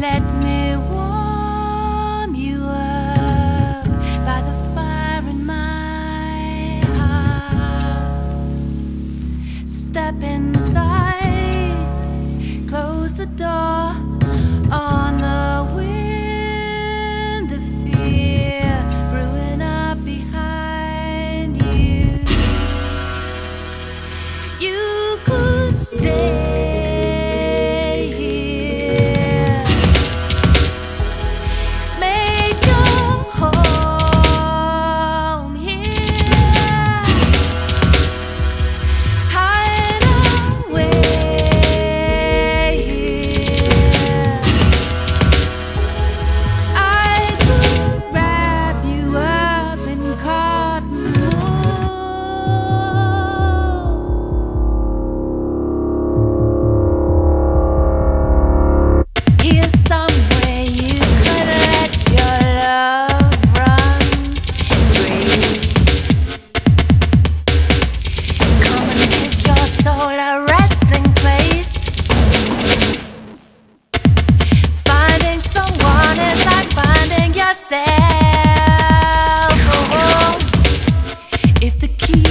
Let me warm you up by the fire in my heart. Step inside, close the door on the wind of fear brewing up behind you. You could stay here, make your home here, hide away here. I could wrap you up in cotton wool. Here's somewhere you could let your love run free. Come and give your soul a resting place. Finding someone is like finding yourself. Oh, if the key